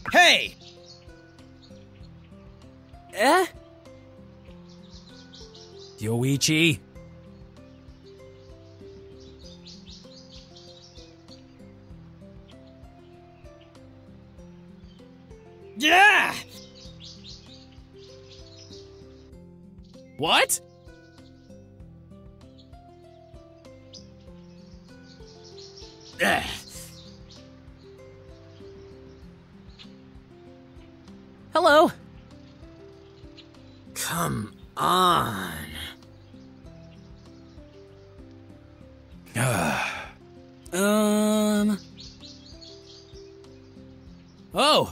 Hey! Eh? Yoichi? Yeah! What? Ugh. Hello. Come on. Oh!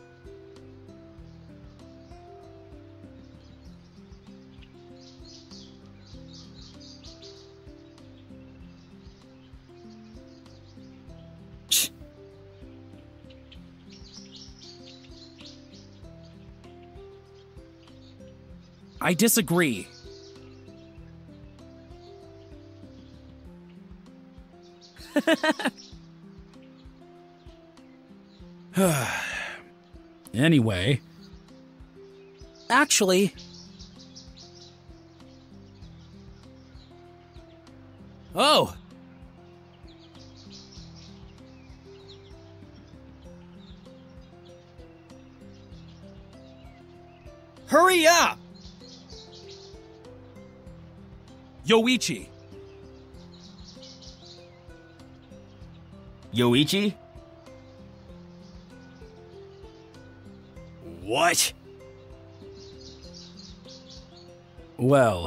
I disagree. Anyway. Actually, Oh! Hurry up! Yoichi! Yoichi? What? Well.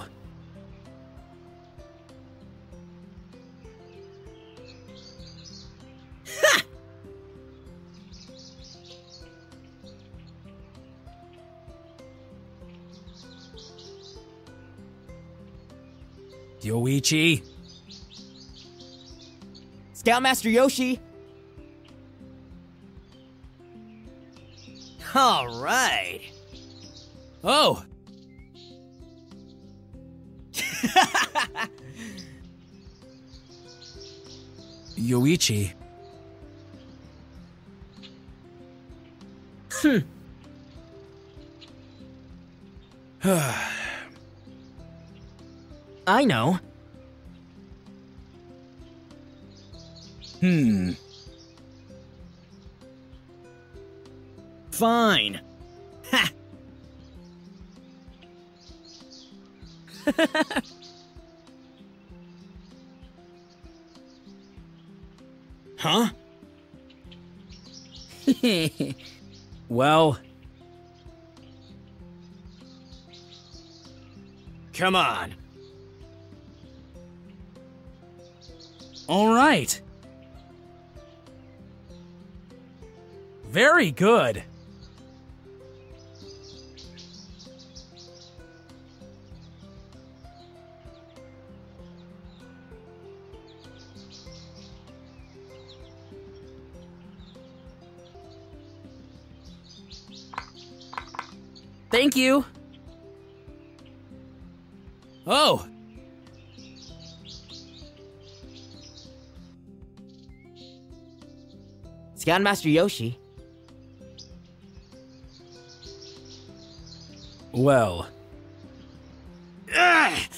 Yoichi? Scoutmaster Yoshi! All right. Oh! Yoichi. I know. Fine. Ha! Huh? Well, Come on. all right. Very good. Thank you. Oh! Scoutmaster Yoshi. Well. Ugh!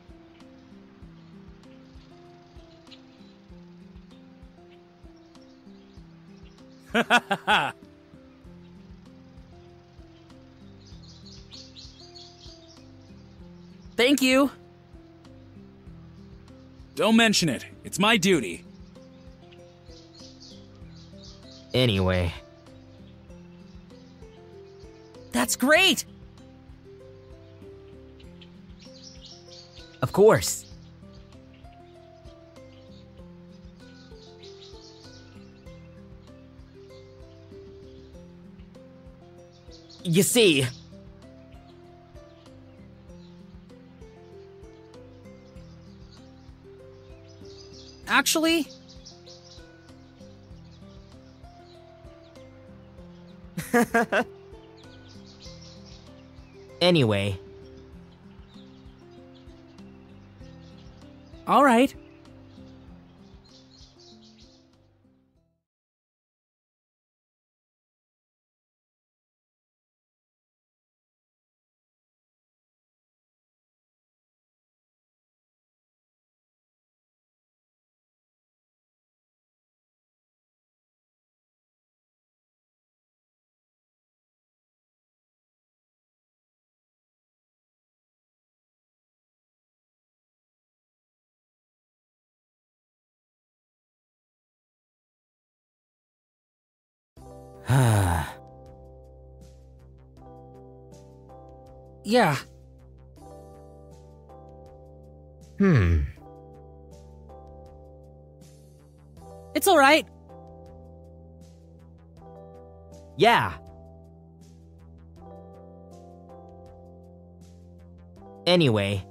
Thank you. Don't mention it. It's my duty. Anyway. That's great. Of course. You see, Actually, anyway. all right. Yeah. It's alright. Yeah. Anyway.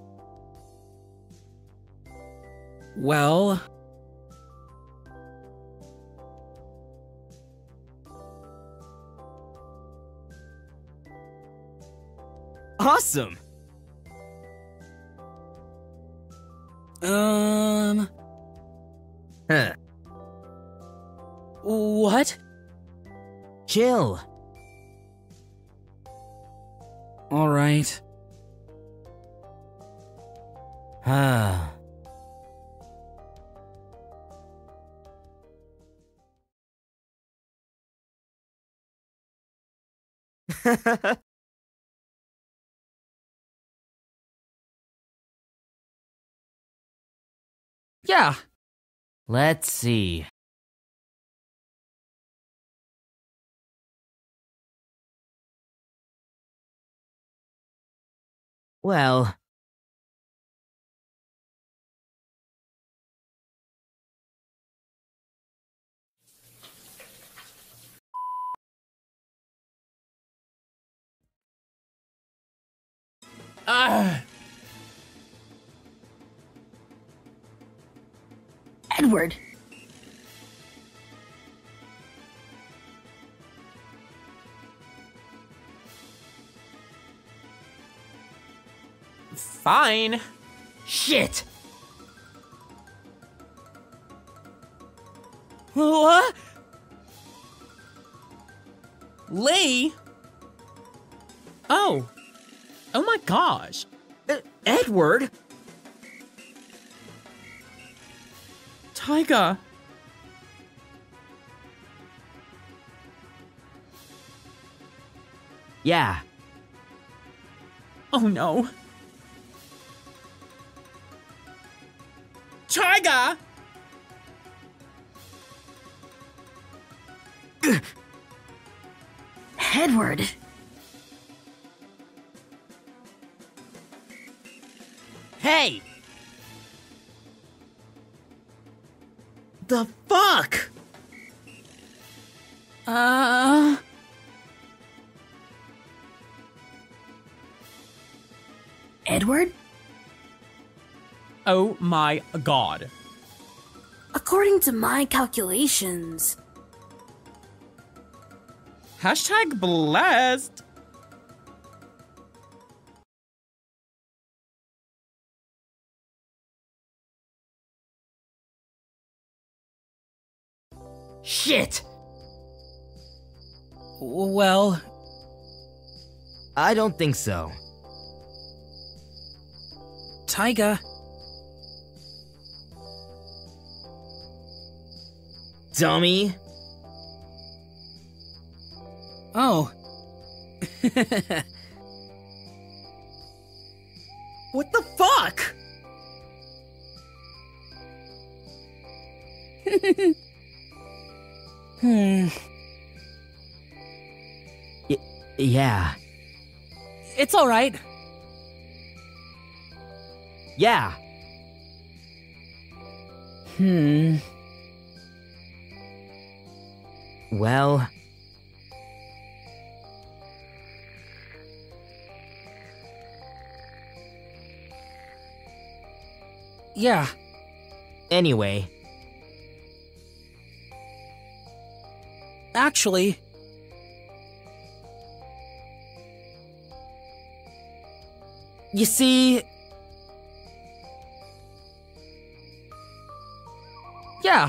Well... Awesome! Huh. What? Chill. Alright. Ah. Yeah. Let's see. Well... Edward. Fine. Shit! What? Lee? Oh. Oh my gosh. Edward? Taiga. Yeah. Oh no. Taiga! Edward. Hey! The fuck? Edward? Oh my god. According to my calculations, Hashtag blessed. Shit! Well... I don't think so. Taiga... Dummy! Oh. What the fuck? Yeah. It's alright. Yeah. Well... Yeah. Anyway. Actually... You see... Yeah.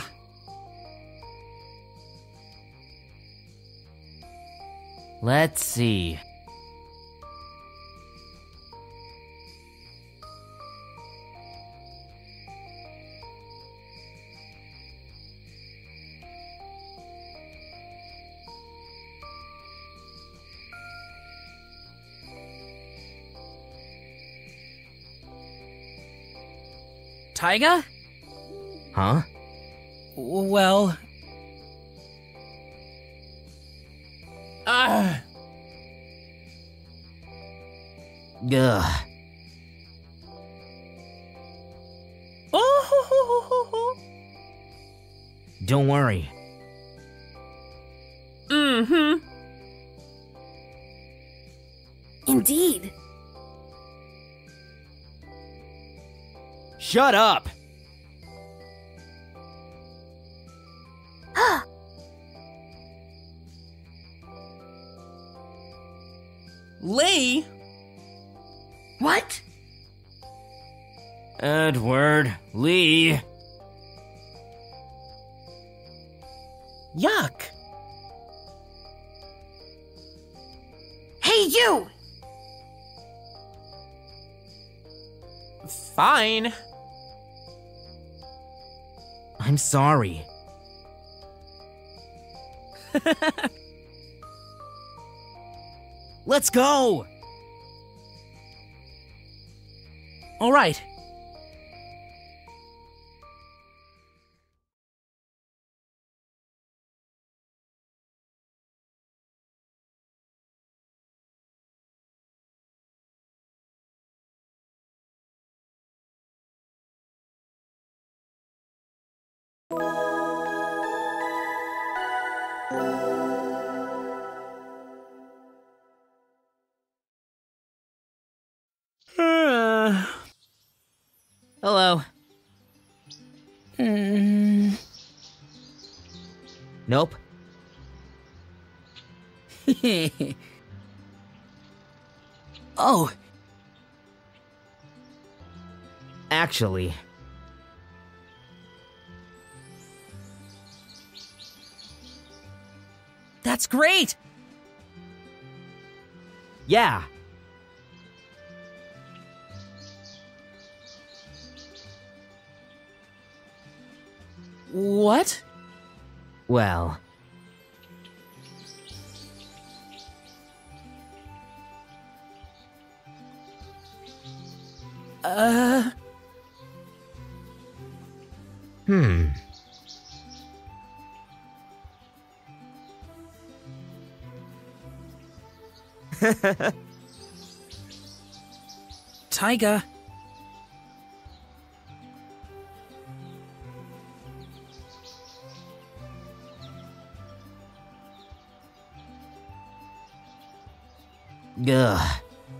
Let's see... Taiga? Huh? Well... Ugh. Oh. Don't worry. Mm-hmm. Indeed. Shut up! Lee? What? Edward, Lee. Yuck. Hey, you! Fine. I'm sorry. Let's go! All right. Hello. Nope. Oh, Actually, that's great. yeah. What? Well, hmm. Taiga. Ugh.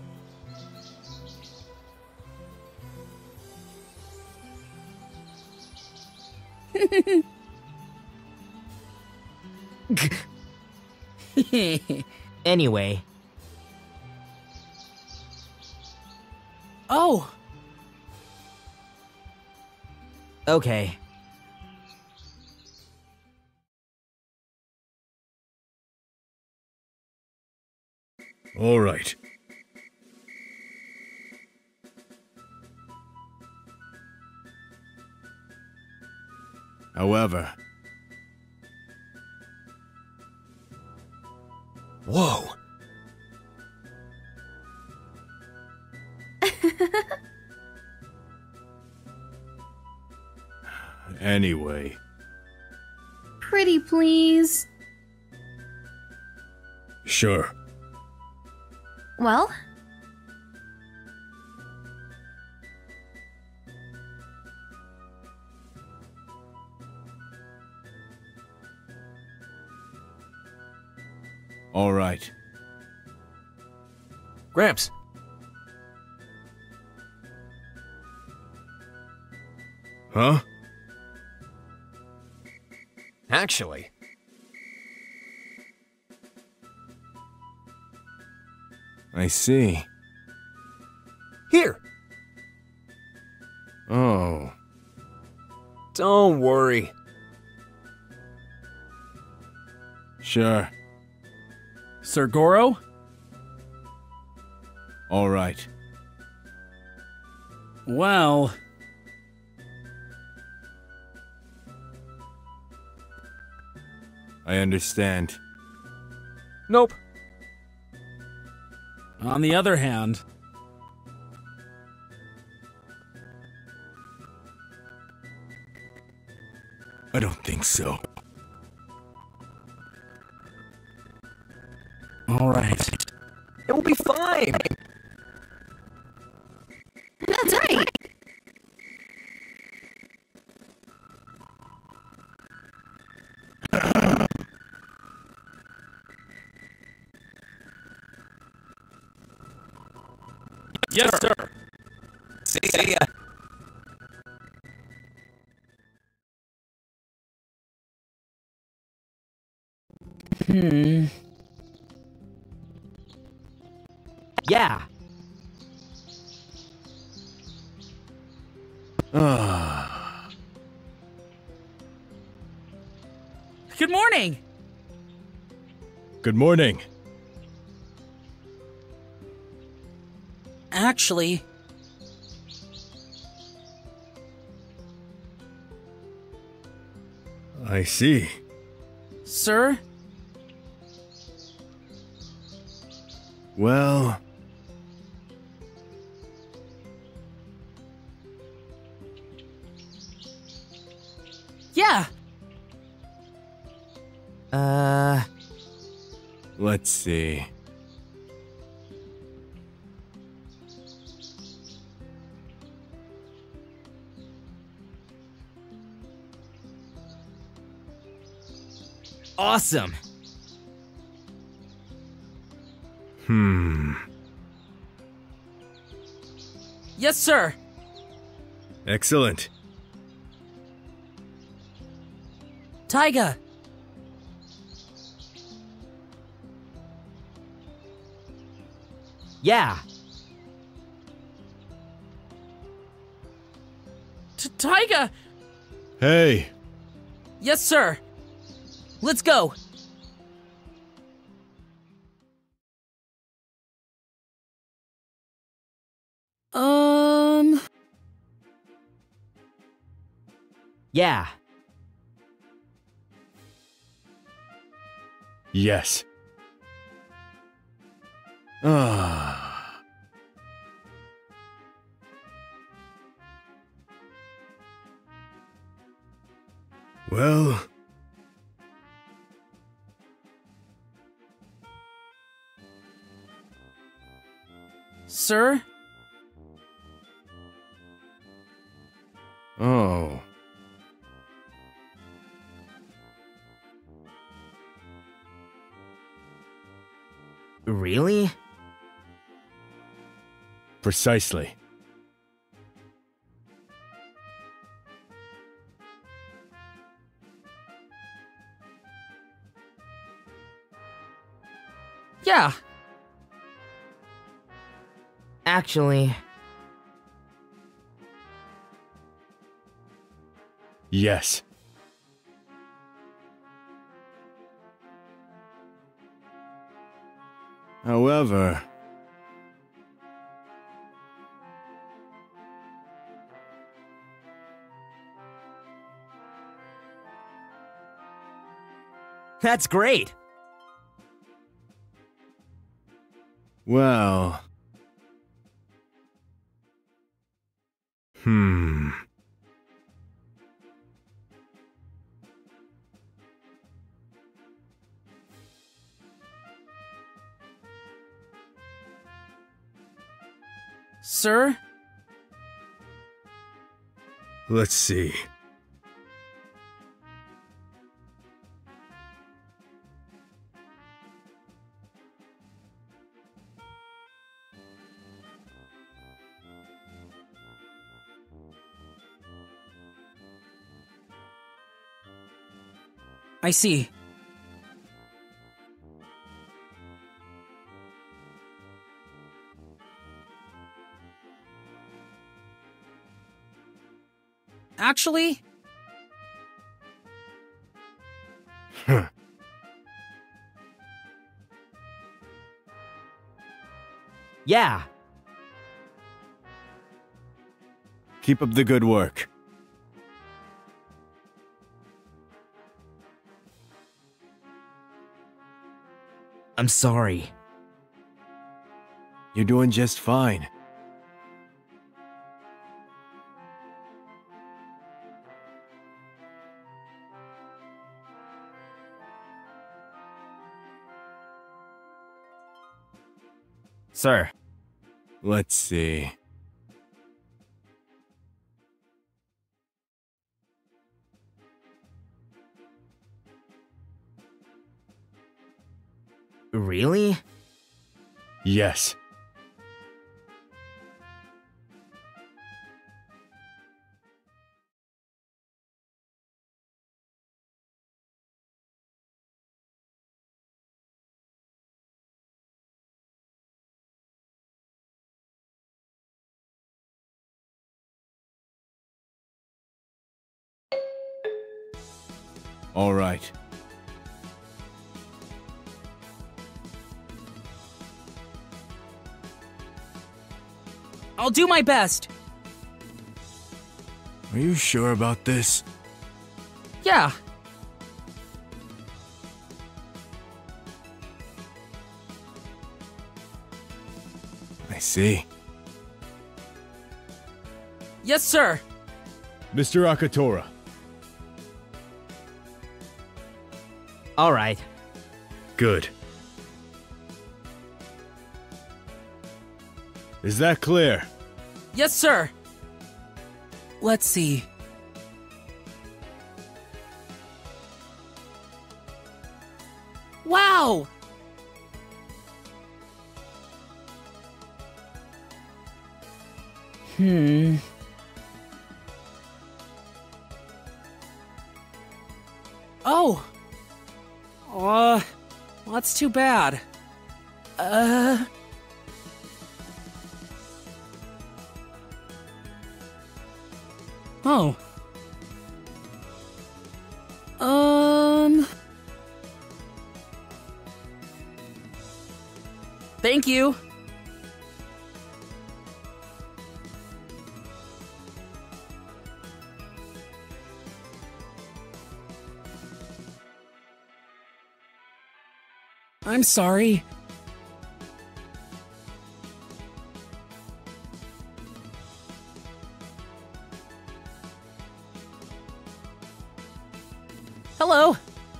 Anyway, Oh, okay. All right. However... Whoa! Anyway, Pretty please. sure. Well? All right. Gramps, Huh? actually, I see. here. Oh. Don't worry. Sure. Sir Goro? All right. Well, I understand. Nope. on the other hand, I don't think so. all right. It will be fine. Yes, sir. See ya. Yeah. Good morning. Good morning. Actually, I see. sir, Well, yeah. let's see. Awesome. Yes, sir. Excellent. Taiga. Yeah. Taiga. Hey, Yes, sir. Let's go. Yeah. yes. Ah. Well, Sir? oh. Really? Precisely. Yeah. Actually, Yes. However, That's great. well. Sir? Let's see. I see. Actually, yeah. Keep up the good work. I'm sorry. You're doing just fine. Sir. Let's see. Really? Yes. All right. I'll do my best. Are you sure about this? Yeah. I see. Yes, sir. Mr. Akatora. All right. Good. Is that clear? Yes, sir. Let's see. Wow! Oh! Well, that's too bad. Oh. Thank you. I'm sorry. Hello.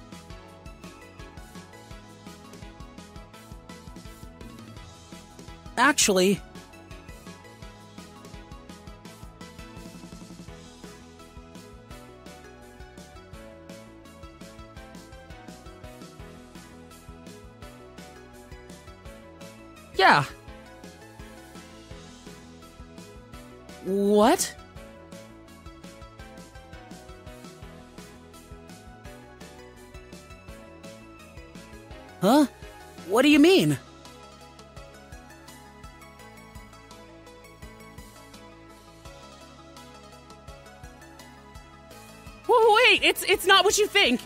Actually, yeah. What? Huh? What do you mean? Wait, it's not what you think.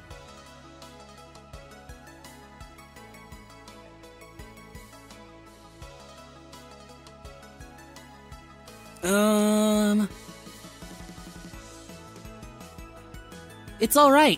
It's all right.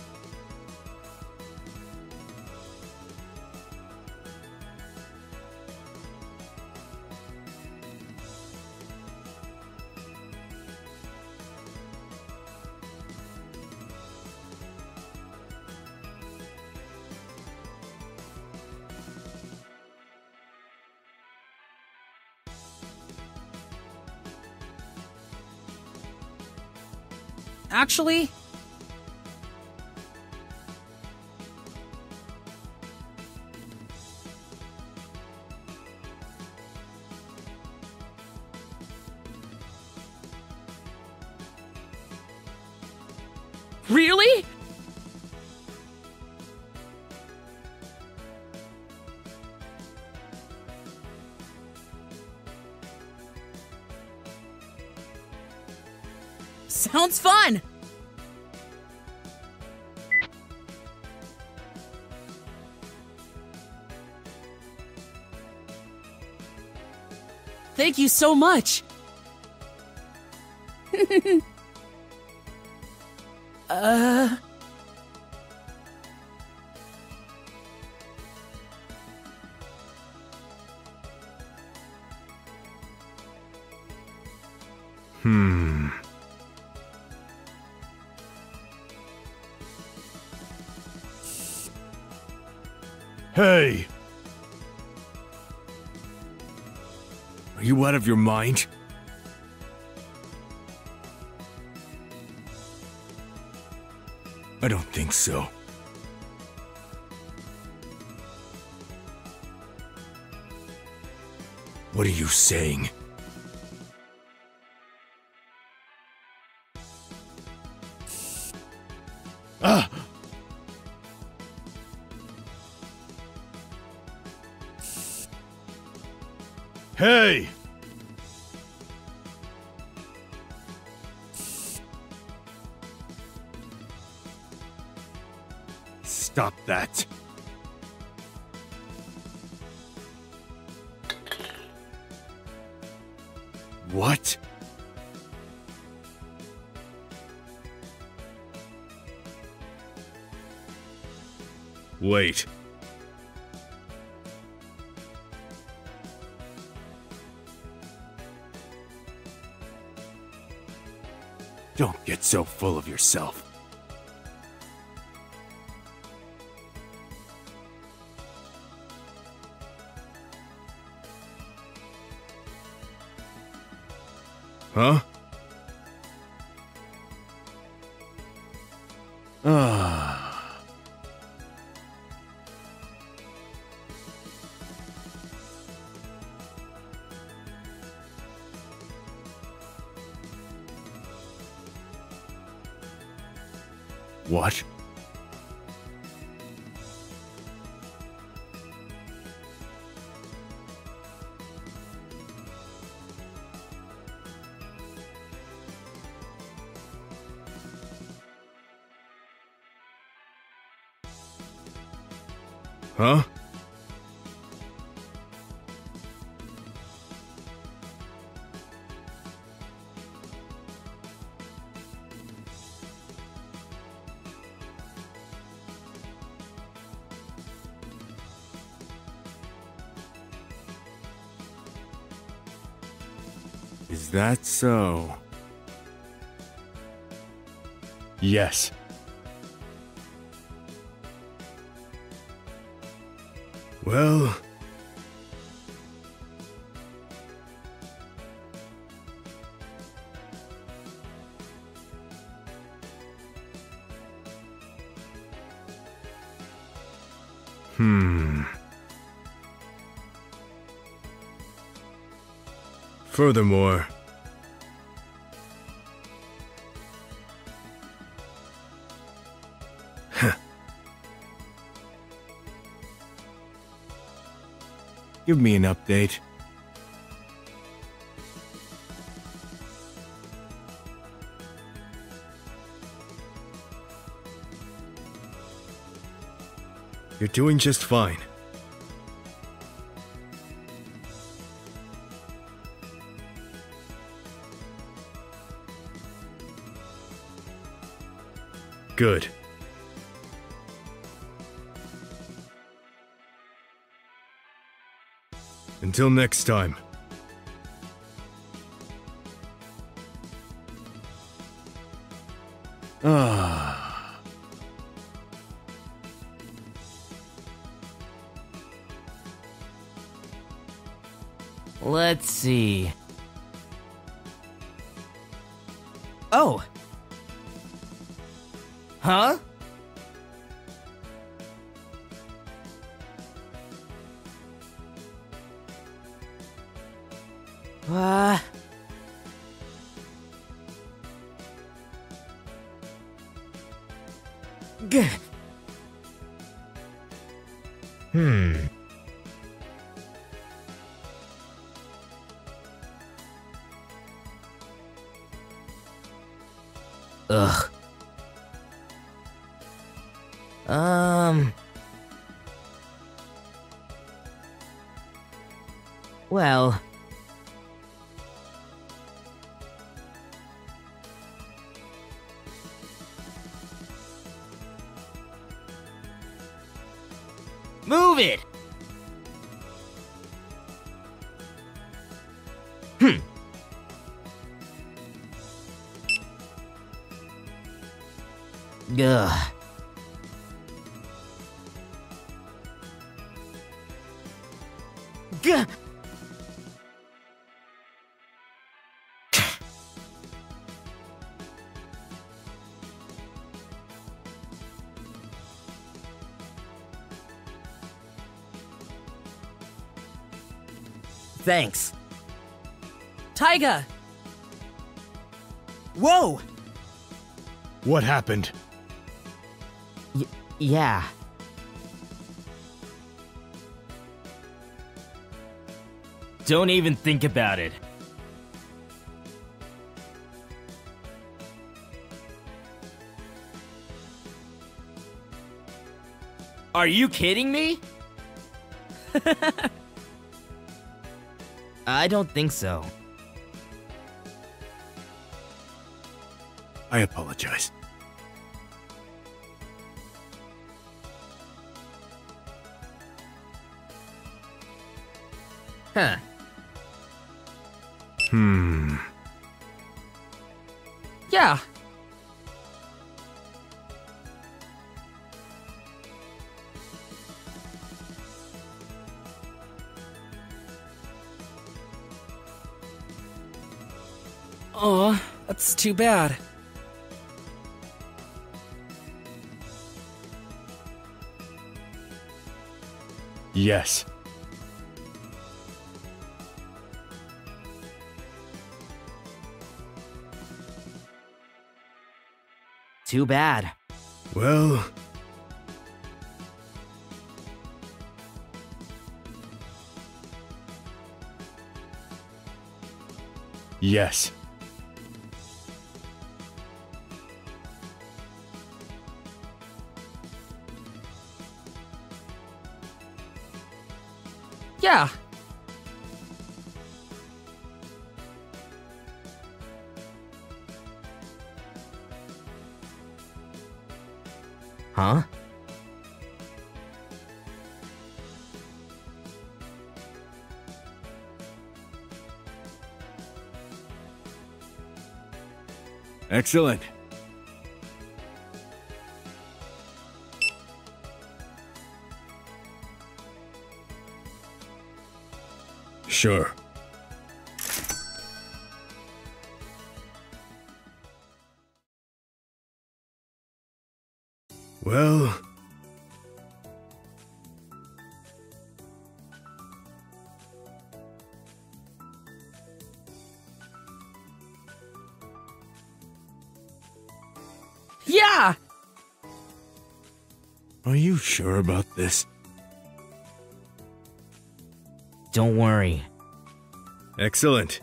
Actually, Really? sounds fun. Thank you so much. Hey! Are you out of your mind? I don't think so. What are you saying? Ah! Hey! Stop that. What? Wait. Don't get so full of yourself. Huh? Ah. What? Huh? Is that so? Yes. Well... Furthermore... Give me an update. You're doing just fine. Good. Until next time. Ah. Let's see. Oh! Huh? G Ugh. Well... Move it! Ugh. Gah! Thanks. Taiga! Whoa! What happened? Yeah. Don't even think about it. Are you kidding me? I don't think so. I apologize. Huh. Yeah. Oh, that's too bad. Yes. Too bad. Well... Yes. Yeah. Huh? Excellent. Sure. Well... Yeah! Are you sure about this? Don't worry. Excellent.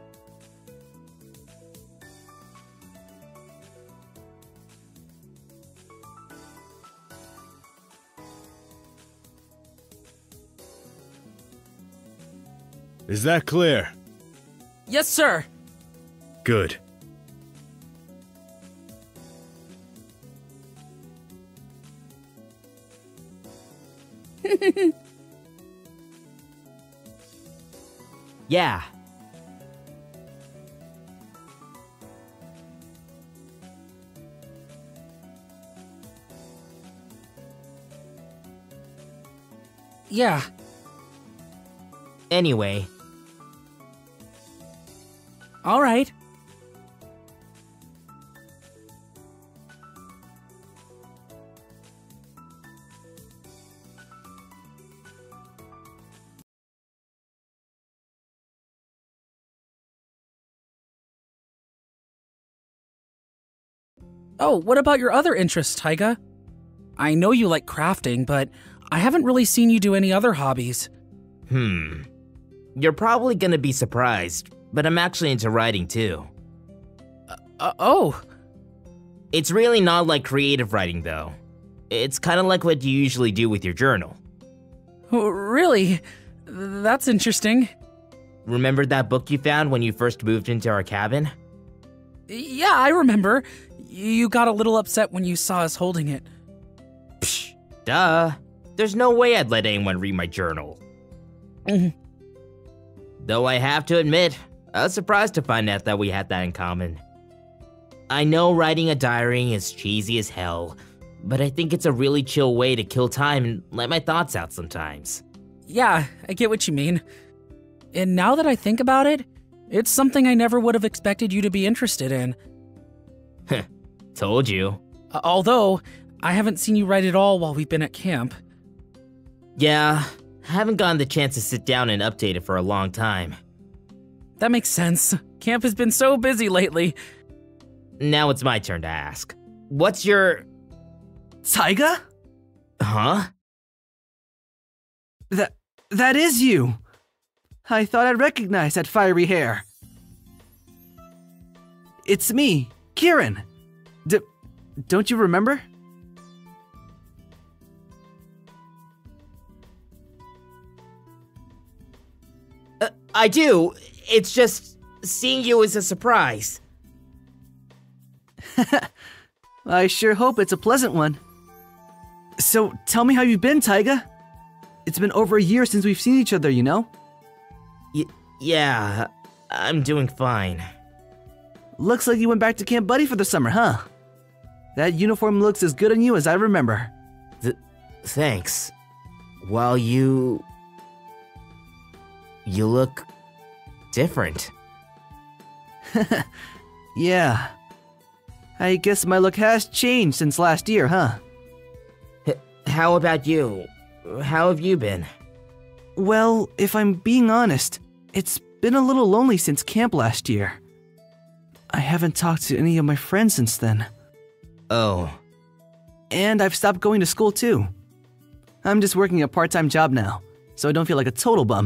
Is that clear? Yes, sir. Good. Yeah. Yeah. Anyway. All right. Oh, what about your other interests, Taiga? I know you like crafting, but I haven't really seen you do any other hobbies. You're probably gonna be surprised, but I'm actually into writing too. Oh. It's really not like creative writing though. It's kind of like what you usually do with your journal. Oh, really? That's interesting. Remember that book you found when you first moved into our cabin? Yeah, I remember. You got a little upset when you saw us holding it. Psh, duh. There's no way I'd let anyone read my journal. Though I have to admit, I was surprised to find out that we had that in common. I know writing a diary is cheesy as hell, but I think it's a really chill way to kill time and let my thoughts out sometimes. Yeah, I get what you mean. And now that I think about it, it's something I never would have expected you to be interested in. Told you. Although, I haven't seen you write at all while we've been at camp. Yeah, I haven't gotten the chance to sit down and update it for a long time. That makes sense. Camp has been so busy lately. Now it's my turn to ask. What's your... Taiga? Huh? That is you. I thought I'd recognize that fiery hair. It's me, Kieran. Don't you remember? I do. It's just seeing you is a surprise. I sure hope it's a pleasant one. So, tell me how you've been, Taiga. It's been over a year since we've seen each other, you know? Yeah, I'm doing fine. Looks like you went back to Camp Buddy for the summer, huh? That uniform looks as good on you as I remember. Thanks. While you look different. Yeah. I guess my look has changed since last year, huh? How about you? How have you been? Well, if I'm being honest, it's been a little lonely since camp last year. I haven't talked to any of my friends since then. Oh. And I've stopped going to school too. I'm just working a part-time job now, so I don't feel like a total bum.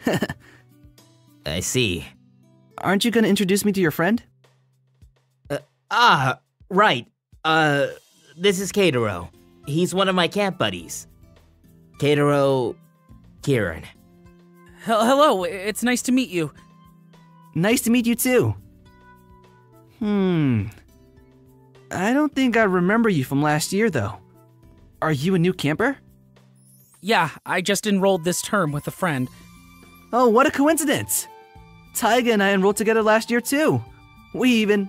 I see. Aren't you gonna introduce me to your friend? Right. This is Keitaro. He's one of my camp buddies. Keitaro... Kieran. Hello, it's nice to meet you. Nice to meet you too. I don't think I remember you from last year though. Are you a new camper? Yeah, I just enrolled this term with a friend. Oh, what a coincidence! Taiga and I enrolled together last year too. We even...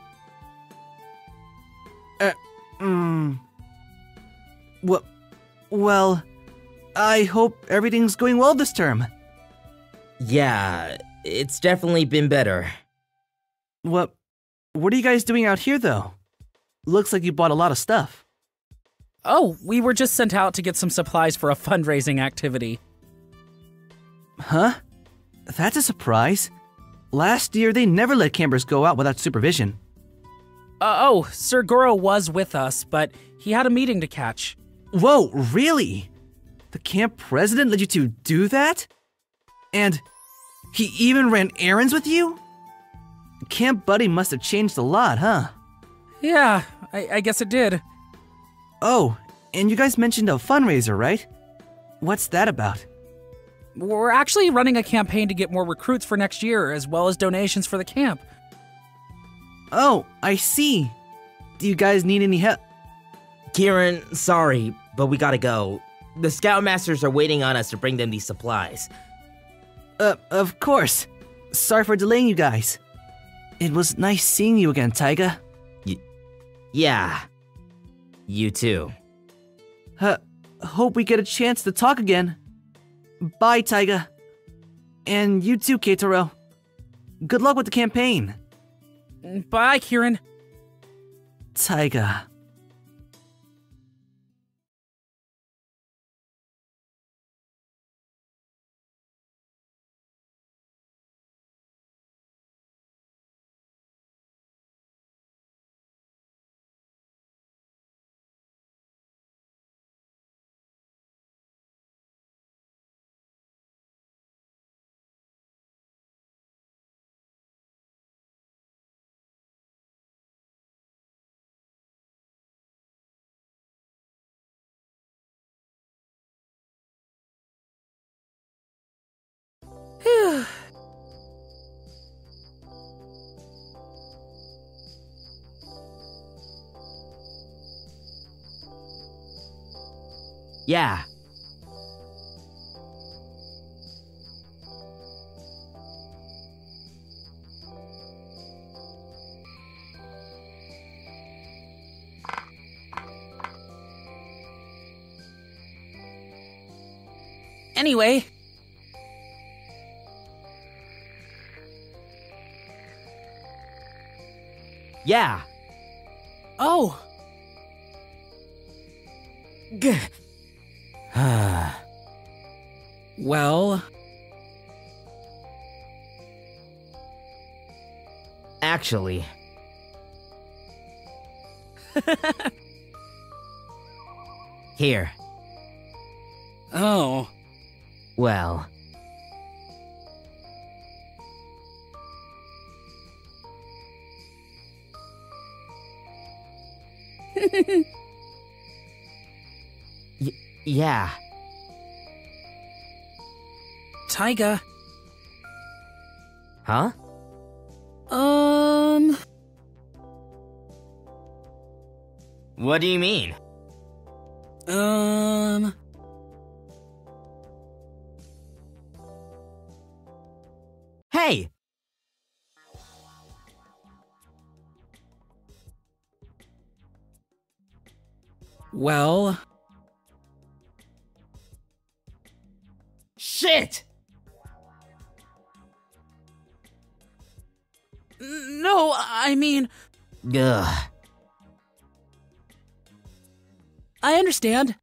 Well, I hope everything's going well this term. Yeah, it's definitely been better. What are you guys doing out here though? Looks like you bought a lot of stuff. Oh, we were just sent out to get some supplies for a fundraising activity. Huh? That's a surprise. Last year, they never let campers go out without supervision. Sir Goro was with us, but he had a meeting to catch. Whoa, really? The camp president let you two do that? And he even ran errands with you? Camp Buddy must have changed a lot, huh? Yeah, I guess it did. Oh, and you guys mentioned a fundraiser, right? What's that about? We're actually running a campaign to get more recruits for next year, as well as donations for the camp. Oh, I see. Do you guys need any help? Kieran, sorry, but we gotta go. The Scoutmasters are waiting on us to bring them these supplies. Of course. Sorry for delaying you guys. It was nice seeing you again, Taiga. Yeah. You too. Hope we get a chance to talk again. Bye, Taiga. And you too, Keitaro. Good luck with the campaign. Bye, Kieran. Taiga. Yeah. Anyway. Yeah. Oh. Well. Actually. Here. Oh. Well. Yeah. Taiga. Huh? What do you mean? Hey! Well, Shit! no, I mean, Ugh. I understand.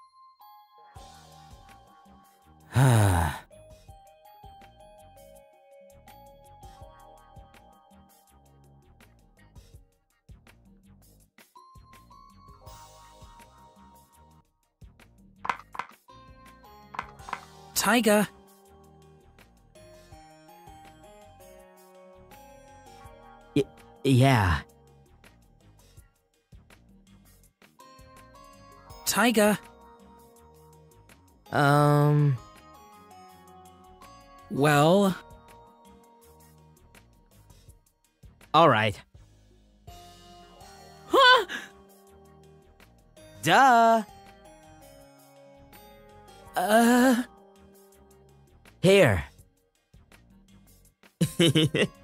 Taiga. Yeah. Taiga. Well, Alright. huh? Duh! Here.